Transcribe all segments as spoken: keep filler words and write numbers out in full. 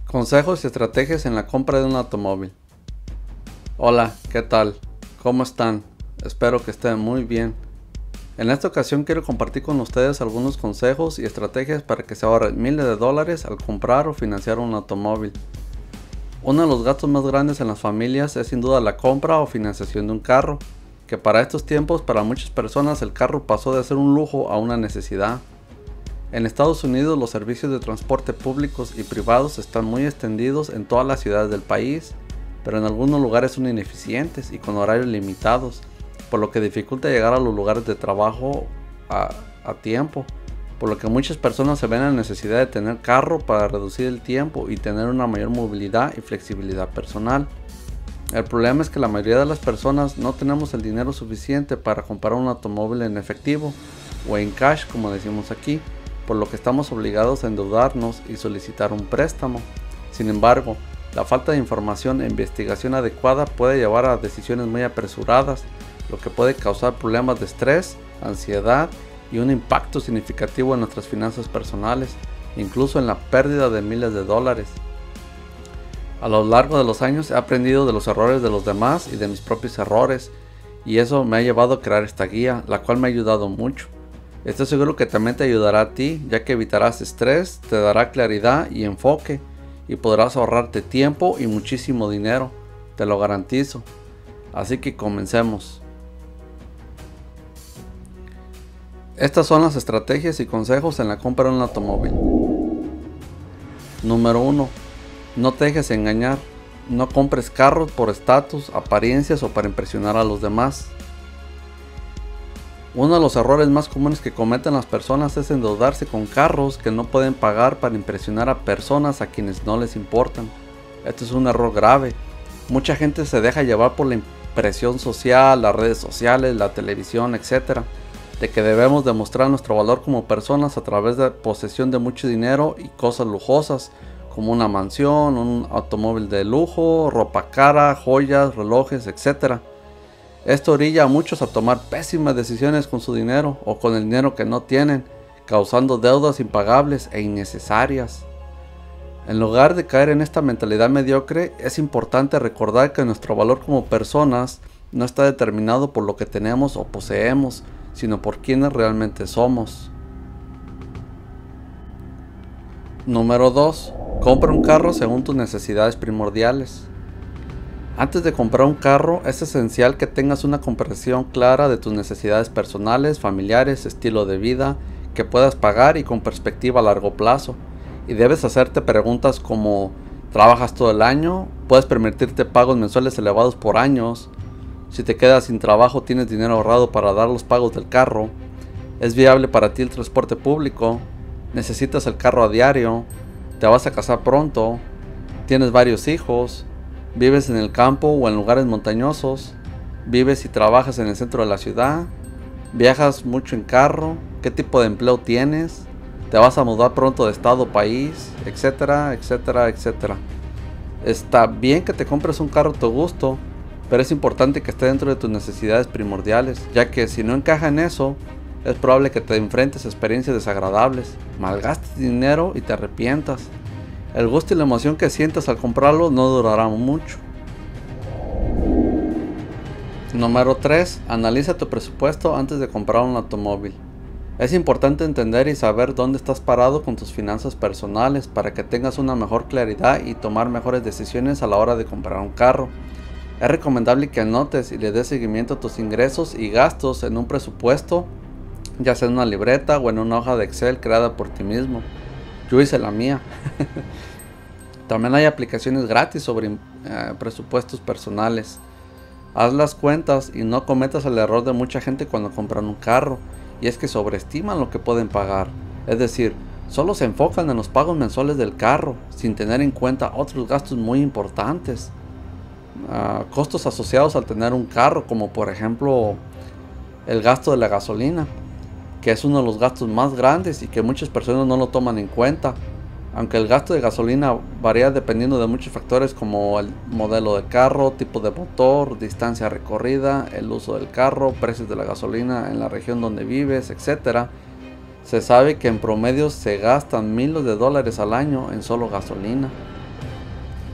Consejos y estrategias en la compra de un automóvil. Hola, ¿qué tal? ¿Cómo están? Espero que estén muy bien. En esta ocasión quiero compartir con ustedes algunos consejos y estrategias para que se ahorren miles de dólares al comprar o financiar un automóvil. Uno de los gastos más grandes en las familias es sin duda la compra o financiación de un carro, que para estos tiempos para muchas personas el carro pasó de ser un lujo a una necesidad. En Estados Unidos los servicios de transporte públicos y privados están muy extendidos en todas las ciudades del país, pero en algunos lugares son ineficientes y con horarios limitados, por lo que dificulta llegar a los lugares de trabajo a, a tiempo, por lo que muchas personas se ven en la necesidad de tener carro para reducir el tiempo y tener una mayor movilidad y flexibilidad personal. El problema es que la mayoría de las personas no tenemos el dinero suficiente para comprar un automóvil en efectivo o en cash, como decimos aquí, por lo que estamos obligados a endeudarnos y solicitar un préstamo. Sin embargo, la falta de información e investigación adecuada puede llevar a decisiones muy apresuradas, lo que puede causar problemas de estrés, ansiedad y un impacto significativo en nuestras finanzas personales, incluso en la pérdida de miles de dólares. A lo largo de los años he aprendido de los errores de los demás y de mis propios errores, y eso me ha llevado a crear esta guía, la cual me ha ayudado mucho. Estoy seguro que también te ayudará a ti, ya que evitarás estrés, te dará claridad y enfoque, y podrás ahorrarte tiempo y muchísimo dinero, te lo garantizo. Así que comencemos. Estas son las estrategias y consejos en la compra de un automóvil. Número uno. No te dejes engañar. No compres carros por estatus, apariencias o para impresionar a los demás. Uno de los errores más comunes que cometen las personas es endeudarse con carros que no pueden pagar para impresionar a personas a quienes no les importan. Esto es un error grave. Mucha gente se deja llevar por la impresión social, las redes sociales, la televisión, etcétera, de que debemos demostrar nuestro valor como personas a través de posesión de mucho dinero y cosas lujosas, como una mansión, un automóvil de lujo, ropa cara, joyas, relojes, etcétera. Esto orilla a muchos a tomar pésimas decisiones con su dinero o con el dinero que no tienen, causando deudas impagables e innecesarias. En lugar de caer en esta mentalidad mediocre, es importante recordar que nuestro valor como personas no está determinado por lo que tenemos o poseemos, sino por quienes realmente somos. Número dos. Compra un carro según tus necesidades primordiales. Antes de comprar un carro, es esencial que tengas una comprensión clara de tus necesidades personales, familiares, estilo de vida, que puedas pagar y con perspectiva a largo plazo. Y debes hacerte preguntas como: ¿trabajas todo el año? ¿Puedes permitirte pagos mensuales elevados por años? Si te quedas sin trabajo, ¿tienes dinero ahorrado para dar los pagos del carro? ¿Es viable para ti el transporte público? ¿Necesitas el carro a diario? ¿Te vas a casar pronto? ¿Tienes varios hijos? ¿Vives en el campo o en lugares montañosos? ¿Vives y trabajas en el centro de la ciudad? ¿Viajas mucho en carro? ¿Qué tipo de empleo tienes? ¿Te vas a mudar pronto de estado o país? Etcétera, etcétera, etcétera. Está bien que te compres un carro a tu gusto, pero es importante que esté dentro de tus necesidades primordiales, ya que si no encaja en eso, es probable que te enfrentes a experiencias desagradables, malgastes dinero y te arrepientas. El gusto y la emoción que sientas al comprarlo no durará mucho. Número tres. Analiza tu presupuesto antes de comprar un automóvil. Es importante entender y saber dónde estás parado con tus finanzas personales para que tengas una mejor claridad y tomar mejores decisiones a la hora de comprar un carro. Es recomendable que anotes y le des seguimiento a tus ingresos y gastos en un presupuesto, ya sea en una libreta o en una hoja de Excel creada por ti mismo. Yo hice la mía. También hay aplicaciones gratis sobre eh, presupuestos personales. Haz las cuentas y no cometas el error de mucha gente cuando compran un carro, y es que sobreestiman lo que pueden pagar. Es decir, solo se enfocan en los pagos mensuales del carro, sin tener en cuenta otros gastos muy importantes. Uh, costos asociados al tener un carro, como por ejemplo el gasto de la gasolina, que es uno de los gastos más grandes y que muchas personas no lo toman en cuenta. Aunque el gasto de gasolina varía dependiendo de muchos factores como el modelo de carro, tipo de motor, distancia recorrida, el uso del carro, precios de la gasolina en la región donde vives, etcétera, se sabe que en promedio se gastan miles de dólares al año en solo gasolina.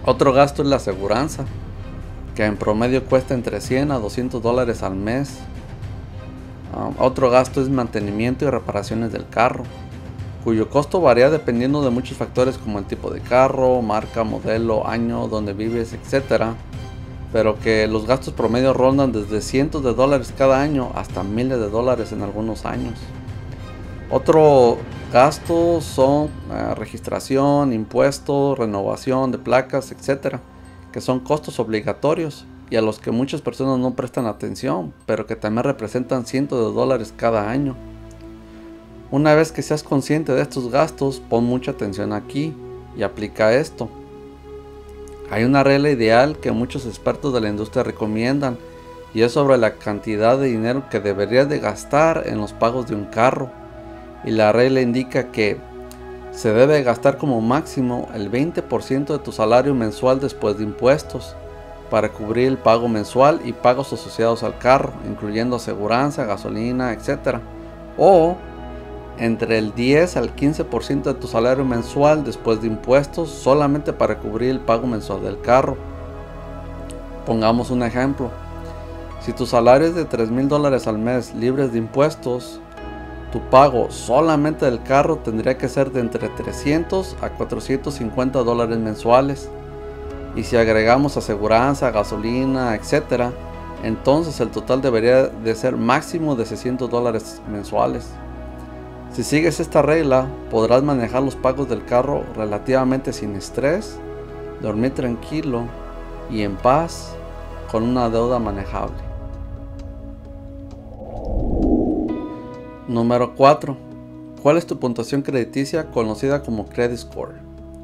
Otro gasto es la aseguranza, que en promedio cuesta entre cien a doscientos dólares al mes. Um, otro gasto es mantenimiento y reparaciones del carro, cuyo costo varía dependiendo de muchos factores como el tipo de carro, marca, modelo, año, donde vives, etcétera. Pero que los gastos promedio rondan desde cientos de dólares cada año hasta miles de dólares en algunos años. Otro gasto son uh, registración, impuestos, renovación de placas, etcétera, que son costos obligatorios y a los que muchas personas no prestan atención, pero que también representan cientos de dólares cada año. Una vez que seas consciente de estos gastos, pon mucha atención aquí y aplica esto. Hay una regla ideal que muchos expertos de la industria recomiendan, y es sobre la cantidad de dinero que deberías de gastar en los pagos de un carro. Y la regla indica que se debe gastar como máximo el veinte por ciento de tu salario mensual después de impuestos para cubrir el pago mensual y pagos asociados al carro, incluyendo aseguranza, gasolina, etcétera. O entre el diez al quince por ciento de tu salario mensual después de impuestos solamente para cubrir el pago mensual del carro. Pongamos un ejemplo. Si tu salario es de tres mil dólares al mes libres de impuestos, tu pago solamente del carro tendría que ser de entre trescientos a cuatrocientos cincuenta dólares mensuales. Y si agregamos aseguranza, gasolina, etcétera, entonces el total debería de ser máximo de seiscientos dólares mensuales. Si sigues esta regla, podrás manejar los pagos del carro relativamente sin estrés, dormir tranquilo y en paz con una deuda manejable. Número cuatro. ¿Cuál es tu puntuación crediticia, conocida como credit score?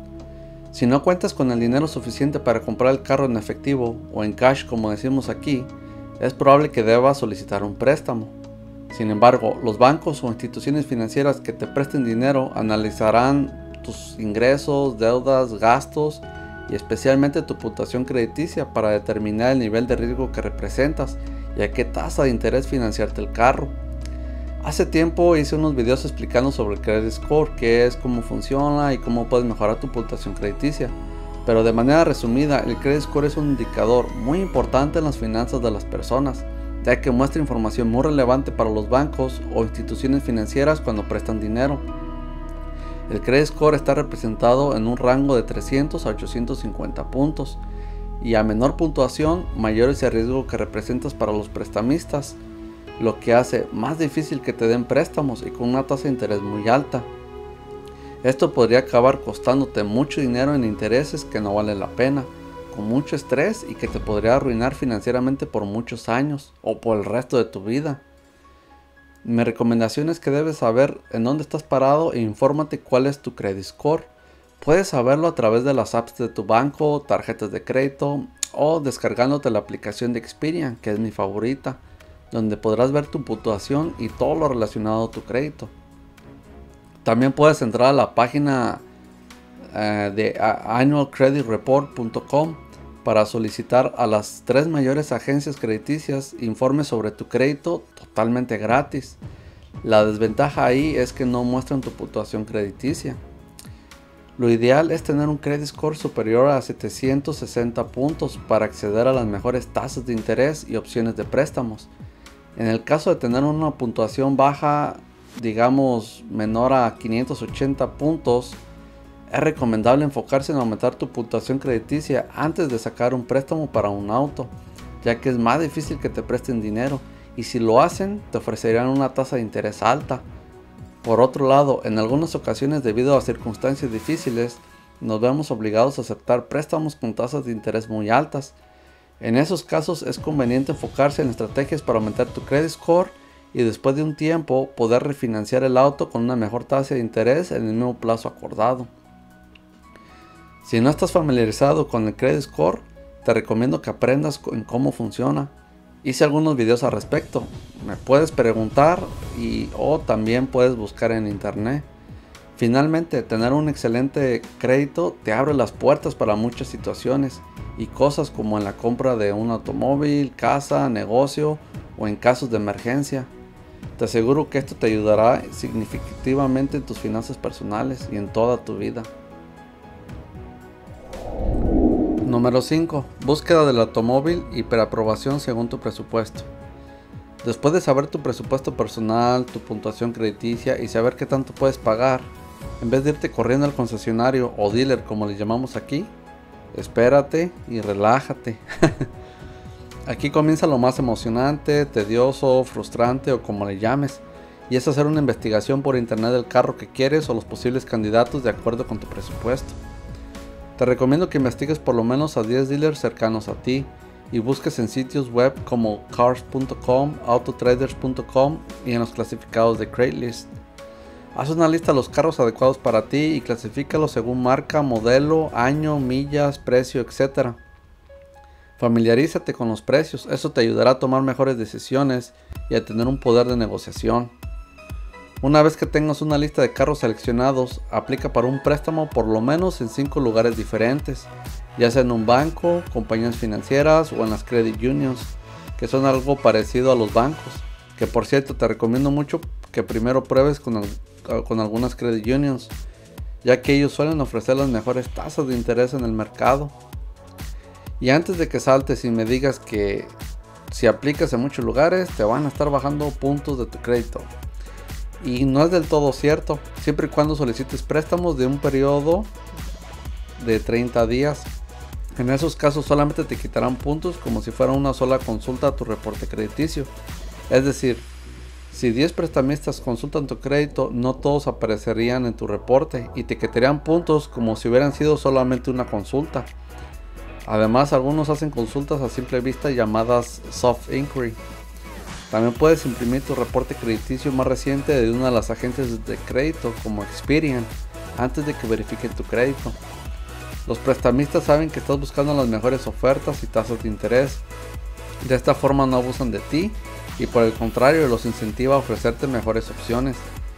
Si no cuentas con el dinero suficiente para comprar el carro en efectivo o en cash como decimos aquí, es probable que debas solicitar un préstamo. Sin embargo, los bancos o instituciones financieras que te presten dinero analizarán tus ingresos, deudas, gastos y especialmente tu puntuación crediticia para determinar el nivel de riesgo que representas y a qué tasa de interés financiarte el carro. Hace tiempo hice unos videos explicando sobre el credit score, qué es, cómo funciona y cómo puedes mejorar tu puntuación crediticia. Pero de manera resumida, el credit score es un indicador muy importante en las finanzas de las personas, ya que muestra información muy relevante para los bancos o instituciones financieras cuando prestan dinero. El credit score está representado en un rango de trescientos a ochocientos cincuenta puntos, y a menor puntuación, mayor es el riesgo que representas para los prestamistas, lo que hace más difícil que te den préstamos y con una tasa de interés muy alta. Esto podría acabar costándote mucho dinero en intereses que no valen la pena, con mucho estrés y que te podría arruinar financieramente por muchos años o por el resto de tu vida. Mi recomendación es que debes saber en dónde estás parado e infórmate cuál es tu credit score. Puedes saberlo a través de las apps de tu banco, tarjetas de crédito o descargándote la aplicación de Experian, que es mi favorita, donde podrás ver tu puntuación y todo lo relacionado a tu crédito. También puedes entrar a la página uh, de annual credit report punto com para solicitar a las tres mayores agencias crediticias informes sobre tu crédito totalmente gratis. La desventaja ahí es que no muestran tu puntuación crediticia. Lo ideal es tener un credit score superior a setecientos sesenta puntos para acceder a las mejores tasas de interés y opciones de préstamos. En el caso de tener una puntuación baja, digamos menor a quinientos ochenta puntos, es recomendable enfocarse en aumentar tu puntuación crediticia antes de sacar un préstamo para un auto, ya que es más difícil que te presten dinero y si lo hacen te ofrecerían una tasa de interés alta. Por otro lado, en algunas ocasiones debido a circunstancias difíciles, nos vemos obligados a aceptar préstamos con tasas de interés muy altas. En esos casos es conveniente enfocarse en estrategias para aumentar tu credit score y después de un tiempo poder refinanciar el auto con una mejor tasa de interés en el mismo plazo acordado. Si no estás familiarizado con el credit score, te recomiendo que aprendas en cómo funciona. Hice algunos videos al respecto, me puedes preguntar y o también puedes buscar en internet. Finalmente, tener un excelente crédito te abre las puertas para muchas situaciones y cosas como en la compra de un automóvil, casa, negocio o en casos de emergencia. Te aseguro que esto te ayudará significativamente en tus finanzas personales y en toda tu vida. Número cinco. Búsqueda del automóvil y preaprobación según tu presupuesto. Después de saber tu presupuesto personal, tu puntuación crediticia y saber qué tanto puedes pagar, en vez de irte corriendo al concesionario o dealer como le llamamos aquí, espérate y relájate. Aquí comienza lo más emocionante, tedioso, frustrante o como le llames, y es hacer una investigación por internet del carro que quieres o los posibles candidatos de acuerdo con tu presupuesto. Te recomiendo que investigues por lo menos a diez dealers cercanos a ti y busques en sitios web como cars punto com, autotraders punto com y en los clasificados de Craigslist. Haz una lista de los carros adecuados para ti y clasifícalos según marca, modelo, año, millas, precio, etcétera. Familiarízate con los precios, eso te ayudará a tomar mejores decisiones y a tener un poder de negociación. Una vez que tengas una lista de carros seleccionados, aplica para un préstamo por lo menos en cinco lugares diferentes, ya sea en un banco, compañías financieras o en las credit unions, que son algo parecido a los bancos, que por cierto te recomiendo mucho que primero pruebes con, el, con algunas credit unions, ya que ellos suelen ofrecer las mejores tasas de interés en el mercado. Y antes de que saltes y me digas que si aplicas en muchos lugares te van a estar bajando puntos de tu crédito. Y no es del todo cierto, siempre y cuando solicites préstamos de un periodo de treinta días. En esos casos solamente te quitarán puntos como si fuera una sola consulta a tu reporte crediticio. Es decir, si diez prestamistas consultan tu crédito, no todos aparecerían en tu reporte y te quitarían puntos como si hubieran sido solamente una consulta. Además, algunos hacen consultas a simple vista llamadas soft inquiry. También puedes imprimir tu reporte crediticio más reciente de una de las agencias de crédito como Experian antes de que verifiquen tu crédito. Los prestamistas saben que estás buscando las mejores ofertas y tasas de interés. De esta forma no abusan de ti y por el contrario los incentiva a ofrecerte mejores opciones.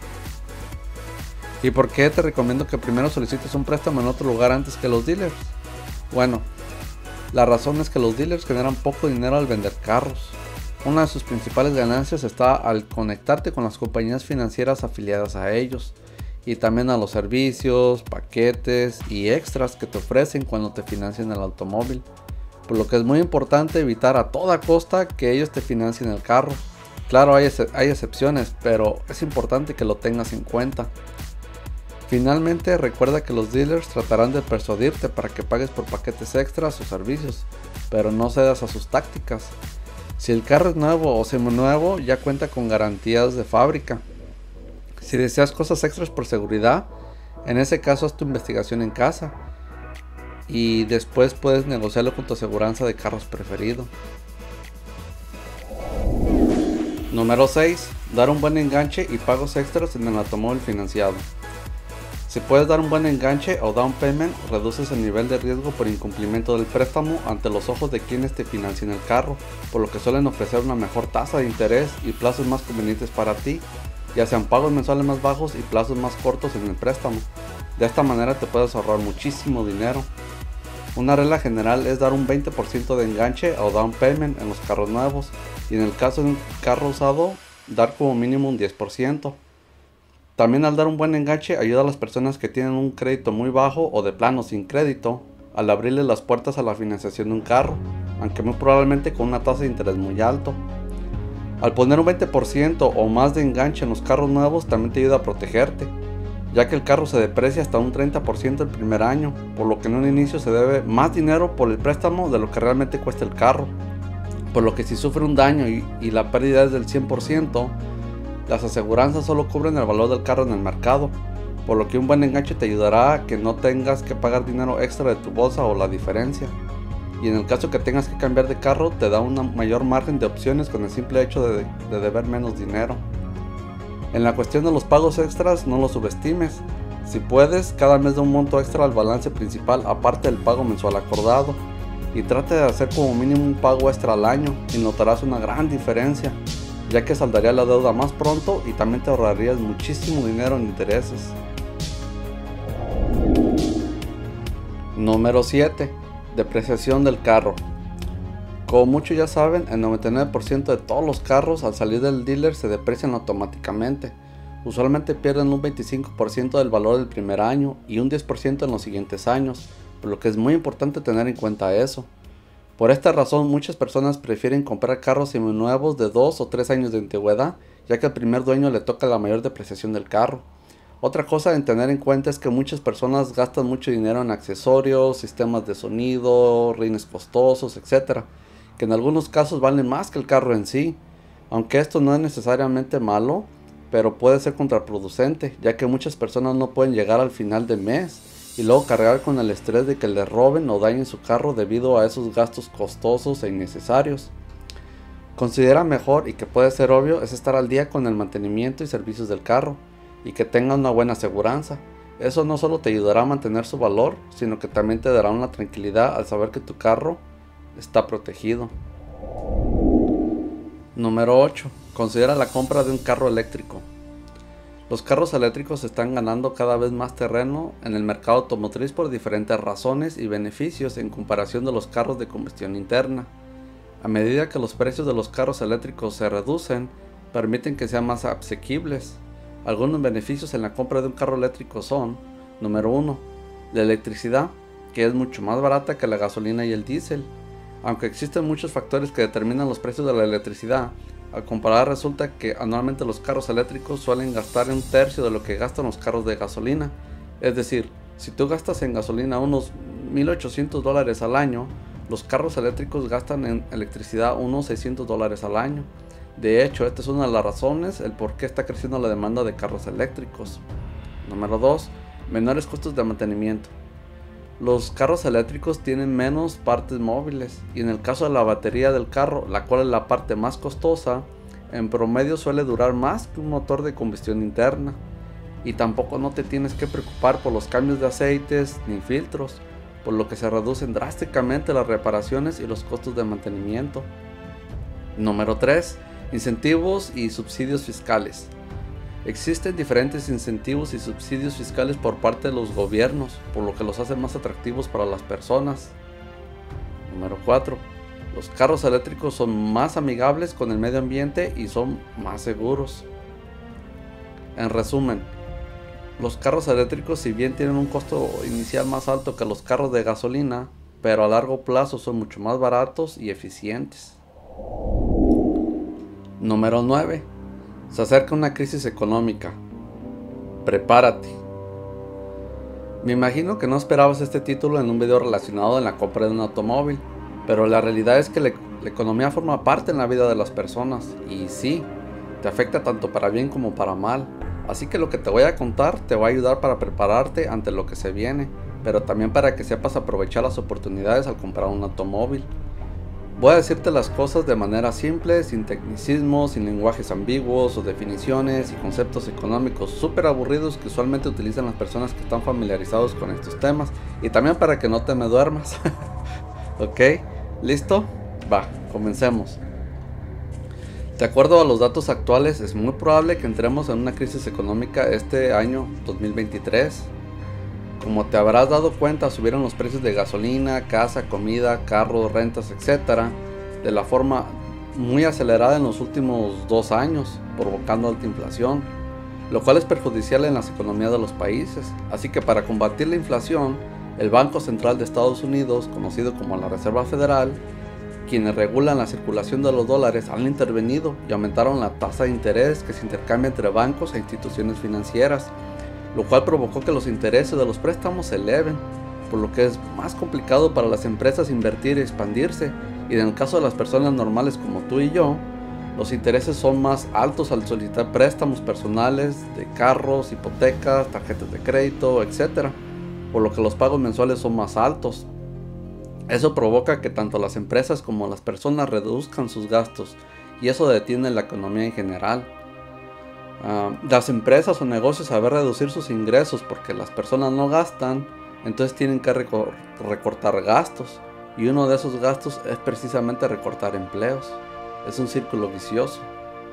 ¿Y por qué te recomiendo que primero solicites un préstamo en otro lugar antes que los dealers? Bueno, la razón es que los dealers generan poco dinero al vender carros. Una de sus principales ganancias está al conectarte con las compañías financieras afiliadas a ellos y también a los servicios, paquetes y extras que te ofrecen cuando te financian el automóvil, por lo que es muy importante evitar a toda costa que ellos te financien el carro. Claro, hay, ex hay excepciones, pero es importante que lo tengas en cuenta. Finalmente, recuerda que los dealers tratarán de persuadirte para que pagues por paquetes extras o servicios, pero no cedas a sus tácticas. Si el carro es nuevo o seminuevo, ya cuenta con garantías de fábrica. Si deseas cosas extras por seguridad, en ese caso haz tu investigación en casa y después puedes negociarlo con tu aseguranza de carros preferido. Número seis. Dar un buen enganche y pagos extras en el automóvil financiado. Si puedes dar un buen enganche o down payment, reduces el nivel de riesgo por incumplimiento del préstamo ante los ojos de quienes te financian el carro, por lo que suelen ofrecer una mejor tasa de interés y plazos más convenientes para ti, ya sean pagos mensuales más bajos y plazos más cortos en el préstamo. De esta manera te puedes ahorrar muchísimo dinero. Una regla general es dar un veinte por ciento de enganche o down payment en los carros nuevos y en el caso de un carro usado, dar como mínimo un diez por ciento. También al dar un buen enganche ayuda a las personas que tienen un crédito muy bajo o de plano sin crédito al abrirles las puertas a la financiación de un carro, aunque muy probablemente con una tasa de interés muy alto. Al poner un veinte por ciento o más de enganche en los carros nuevos también te ayuda a protegerte, ya que el carro se deprecia hasta un treinta por ciento el primer año, por lo que en un inicio se debe más dinero por el préstamo de lo que realmente cuesta el carro, por lo que si sufre un daño y, y la pérdida es del cien por ciento, las aseguranzas solo cubren el valor del carro en el mercado, por lo que un buen enganche te ayudará a que no tengas que pagar dinero extra de tu bolsa o la diferencia. Y en el caso que tengas que cambiar de carro, te da un mayor margen de opciones con el simple hecho de, de deber menos dinero. En la cuestión de los pagos extras, no los subestimes. Si puedes, cada mes da un monto extra al balance principal aparte del pago mensual acordado. Y trate de hacer como mínimo un pago extra al año y notarás una gran diferencia, ya que saldaría la deuda más pronto y también te ahorrarías muchísimo dinero en intereses. Número siete. Depreciación del carro. Como muchos ya saben, el noventa y nueve por ciento de todos los carros al salir del dealer se deprecian automáticamente. Usualmente pierden un veinticinco por ciento del valor del primer año y un diez por ciento en los siguientes años, por lo que es muy importante tener en cuenta eso. Por esta razón, muchas personas prefieren comprar carros seminuevos de dos o tres años de antigüedad, ya que al primer dueño le toca la mayor depreciación del carro. Otra cosa en tener en cuenta es que muchas personas gastan mucho dinero en accesorios, sistemas de sonido, rines costosos, etcétera, que en algunos casos valen más que el carro en sí. Aunque esto no es necesariamente malo, pero puede ser contraproducente, ya que muchas personas no pueden llegar al final del mes y luego cargar con el estrés de que les roben o dañen su carro debido a esos gastos costosos e innecesarios. Considera mejor, y que puede ser obvio, es estar al día con el mantenimiento y servicios del carro, y que tenga una buena aseguranza. Eso no solo te ayudará a mantener su valor, sino que también te dará una tranquilidad al saber que tu carro está protegido. Número ocho. Considera la compra de un carro eléctrico. Los carros eléctricos están ganando cada vez más terreno en el mercado automotriz por diferentes razones y beneficios en comparación de los carros de combustión interna. A medida que los precios de los carros eléctricos se reducen, permiten que sean más asequibles. Algunos beneficios en la compra de un carro eléctrico son: número uno. La electricidad, que es mucho más barata que la gasolina y el diésel. Aunque existen muchos factores que determinan los precios de la electricidad, al comparar resulta que anualmente los carros eléctricos suelen gastar un tercio de lo que gastan los carros de gasolina. Es decir, si tú gastas en gasolina unos mil ochocientos dólares al año, los carros eléctricos gastan en electricidad unos seiscientos dólares al año. De hecho, esta es una de las razones el por qué está creciendo la demanda de carros eléctricos. Número dos. Menores costos de mantenimiento. Los carros eléctricos tienen menos partes móviles, y en el caso de la batería del carro, la cual es la parte más costosa, en promedio suele durar más que un motor de combustión interna. Y tampoco no te tienes que preocupar por los cambios de aceites ni filtros, por lo que se reducen drásticamente las reparaciones y los costos de mantenimiento. Número tres. Incentivos y subsidios fiscales. Existen diferentes incentivos y subsidios fiscales por parte de los gobiernos, por lo que los hace más atractivos para las personas. Número cuatro. Los carros eléctricos son más amigables con el medio ambiente y son más seguros. En resumen, los carros eléctricos, si bien tienen un costo inicial más alto que los carros de gasolina, pero a largo plazo son mucho más baratos y eficientes. Número nueve. Se acerca una crisis económica. Prepárate. Me imagino que no esperabas este título en un video relacionado en la compra de un automóvil, pero la realidad es que la, la economía forma parte en la vida de las personas, y sí, te afecta tanto para bien como para mal. Así que lo que te voy a contar te va a ayudar para prepararte ante lo que se viene, pero también para que sepas aprovechar las oportunidades al comprar un automóvil. Voy a decirte las cosas de manera simple, sin tecnicismos, sin lenguajes ambiguos o definiciones y conceptos económicos súper aburridos que usualmente utilizan las personas que están familiarizados con estos temas, y también para que no te me duermas. ¿Ok? ¿Listo? Va, comencemos. De acuerdo a los datos actuales, es muy probable que entremos en una crisis económica este año dos mil veintitrés. Como te habrás dado cuenta, subieron los precios de gasolina, casa, comida, carros, rentas, etcétera, de la forma muy acelerada en los últimos dos años, provocando alta inflación, lo cual es perjudicial en las economías de los países. Así que para combatir la inflación, el Banco Central de Estados Unidos, conocido como la Reserva Federal, quienes regulan la circulación de los dólares, han intervenido y aumentaron la tasa de interés que se intercambia entre bancos e instituciones financieras, lo cual provocó que los intereses de los préstamos se eleven, por lo que es más complicado para las empresas invertir y expandirse, y en el caso de las personas normales como tú y yo, los intereses son más altos al solicitar préstamos personales de carros, hipotecas, tarjetas de crédito, etcétera, por lo que los pagos mensuales son más altos. Eso provoca que tanto las empresas como las personas reduzcan sus gastos, y eso detiene la economía en general. Uh, las empresas o negocios, al ver reducir sus ingresos porque las personas no gastan, entonces tienen que recor recortar gastos, y uno de esos gastos es precisamente recortar empleos. Es un círculo vicioso,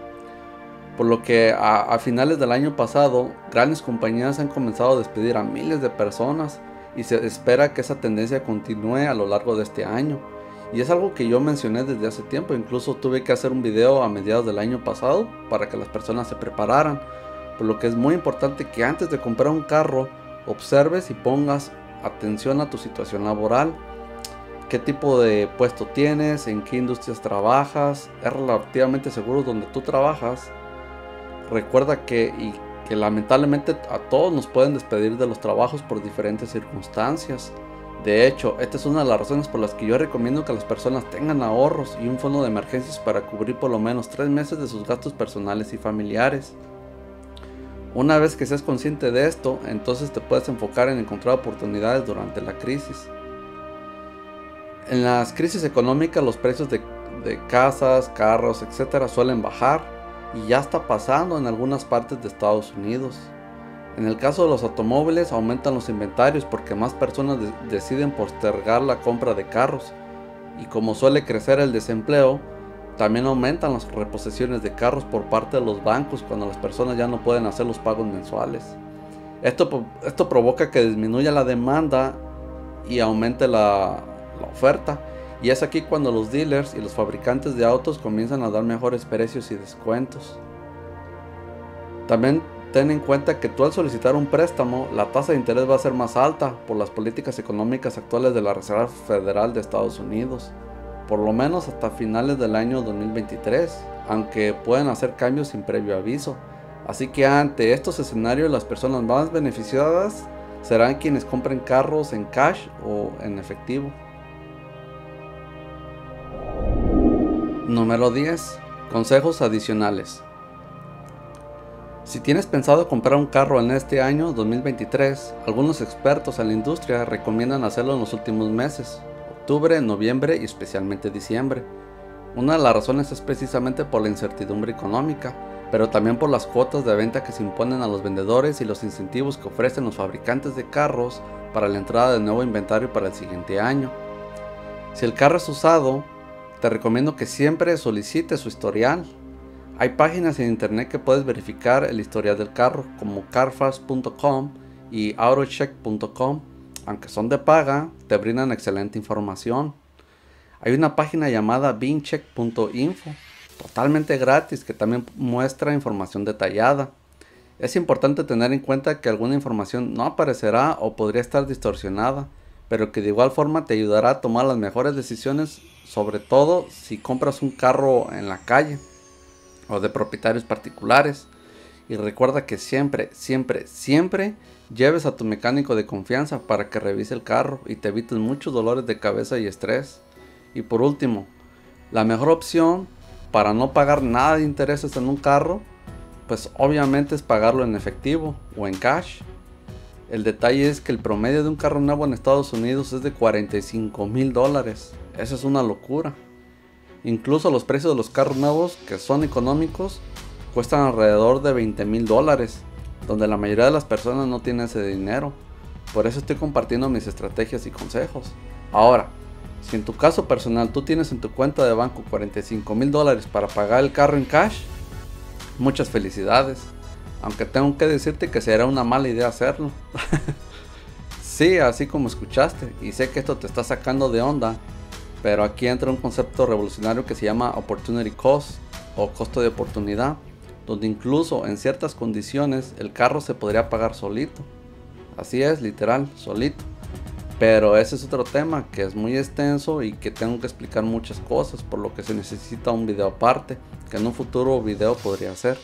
por lo que a, a finales del año pasado grandes compañías han comenzado a despedir a miles de personas, y se espera que esa tendencia continúe a lo largo de este año. Y es algo que yo mencioné desde hace tiempo. Incluso tuve que hacer un video a mediados del año pasado para que las personas se prepararan, por lo que es muy importante que antes de comprar un carro observes y pongas atención a tu situación laboral. ¿Qué tipo de puesto tienes? ¿En qué industrias trabajas? ¿Es relativamente seguro donde tú trabajas? Recuerda que, y que lamentablemente a todos nos pueden despedir de los trabajos por diferentes circunstancias. De hecho, esta es una de las razones por las que yo recomiendo que las personas tengan ahorros y un fondo de emergencias para cubrir por lo menos tres meses de sus gastos personales y familiares. Una vez que seas consciente de esto, entonces te puedes enfocar en encontrar oportunidades durante la crisis. En las crisis económicas los precios de, de casas, carros, etcétera suelen bajar y ya está pasando en algunas partes de Estados Unidos. En el caso de los automóviles aumentan los inventarios porque más personas de- deciden postergar la compra de carros, y como suele crecer el desempleo, también aumentan las reposesiones de carros por parte de los bancos cuando las personas ya no pueden hacer los pagos mensuales. Esto, po- esto provoca que disminuya la demanda y aumente la, la oferta, y es aquí cuando los dealers y los fabricantes de autos comienzan a dar mejores precios y descuentos. También ten en cuenta que tú al solicitar un préstamo, la tasa de interés va a ser más alta por las políticas económicas actuales de la Reserva Federal de Estados Unidos, por lo menos hasta finales del año dos mil veintitrés, aunque pueden hacer cambios sin previo aviso. Así que ante estos escenarios, las personas más beneficiadas serán quienes compren carros en cash o en efectivo. Número diez. Consejos adicionales. Si tienes pensado comprar un carro en este año dos mil veintitrés, algunos expertos en la industria recomiendan hacerlo en los últimos meses, octubre, noviembre y especialmente diciembre. Una de las razones es precisamente por la incertidumbre económica, pero también por las cuotas de venta que se imponen a los vendedores y los incentivos que ofrecen los fabricantes de carros para la entrada de nuevo inventario para el siguiente año. Si el carro es usado, te recomiendo que siempre solicites su historial. Hay páginas en internet que puedes verificar el historial del carro, como carfax punto com y autocheck punto com. Aunque son de paga, te brindan excelente información. Hay una página llamada vincheck punto info, totalmente gratis, que también muestra información detallada. Es importante tener en cuenta que alguna información no aparecerá o podría estar distorsionada, pero que de igual forma te ayudará a tomar las mejores decisiones, sobre todo si compras un carro en la calle o de propietarios particulares. Y recuerda que siempre, siempre, siempre lleves a tu mecánico de confianza para que revise el carro y te evites muchos dolores de cabeza y estrés. Y por último, la mejor opción para no pagar nada de intereses en un carro, pues obviamente es pagarlo en efectivo o en cash. El detalle es que el promedio de un carro nuevo en Estados Unidos es de cuarenta y cinco mil dólares. Eso es una locura. Incluso los precios de los carros nuevos, que son económicos, cuestan alrededor de veinte mil dólares, donde la mayoría de las personas no tienen ese dinero. Por eso estoy compartiendo mis estrategias y consejos. Ahora, si en tu caso personal tú tienes en tu cuenta de banco cuarenta y cinco mil dólares para pagar el carro en cash, muchas felicidades. Aunque tengo que decirte que será una mala idea hacerlo. Sí, así como escuchaste, y sé que esto te está sacando de onda, pero aquí entra un concepto revolucionario que se llama Opportunity Cost o costo de oportunidad, donde incluso en ciertas condiciones el carro se podría pagar solito. Así es, literal, solito. Pero ese es otro tema que es muy extenso y que tengo que explicar muchas cosas, por lo que se necesita un video aparte, que en un futuro video podría hacer.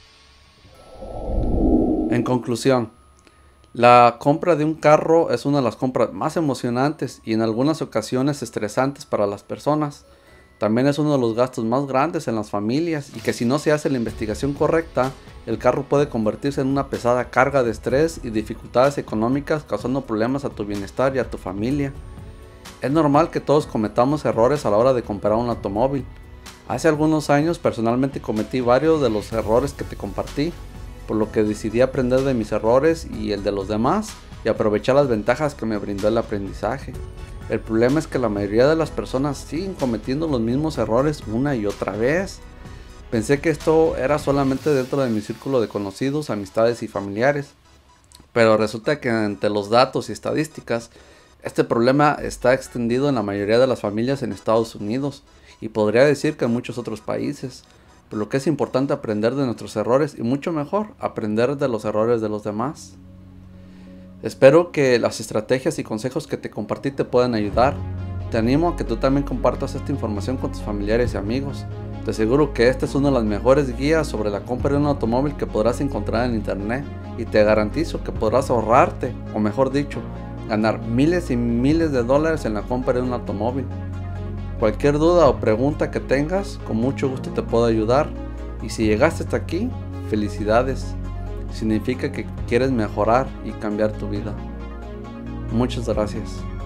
En conclusión, la compra de un carro es una de las compras más emocionantes y en algunas ocasiones estresantes para las personas. También es uno de los gastos más grandes en las familias, y que si no se hace la investigación correcta, el carro puede convertirse en una pesada carga de estrés y dificultades económicas, causando problemas a tu bienestar y a tu familia. Es normal que todos cometamos errores a la hora de comprar un automóvil. Hace algunos años personalmente cometí varios de los errores que te compartí, por lo que decidí aprender de mis errores y el de los demás y aprovechar las ventajas que me brindó el aprendizaje. El problema es que la mayoría de las personas siguen cometiendo los mismos errores una y otra vez. Pensé que esto era solamente dentro de mi círculo de conocidos, amistades y familiares, pero resulta que entre los datos y estadísticas, este problema está extendido en la mayoría de las familias en Estados Unidos y podría decir que en muchos otros países, por lo que es importante aprender de nuestros errores y mucho mejor, aprender de los errores de los demás. Espero que las estrategias y consejos que te compartí te puedan ayudar. Te animo a que tú también compartas esta información con tus familiares y amigos. Te aseguro que esta es una de las mejores guías sobre la compra de un automóvil que podrás encontrar en internet, y te garantizo que podrás ahorrarte, o mejor dicho, ganar miles y miles de dólares en la compra de un automóvil. Cualquier duda o pregunta que tengas, con mucho gusto te puedo ayudar. Y si llegaste hasta aquí, felicidades. Significa que quieres mejorar y cambiar tu vida. Muchas gracias.